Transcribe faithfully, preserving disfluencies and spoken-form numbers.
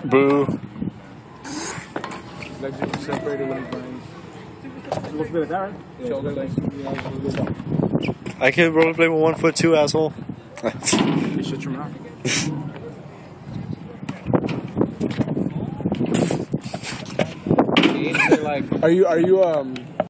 Boo. Legs are separated when he's running. Supposed to be like that, right? Yeah, shoulder legs. I can rollerblade with one foot too, asshole. You should trim it off. Like, are you are you um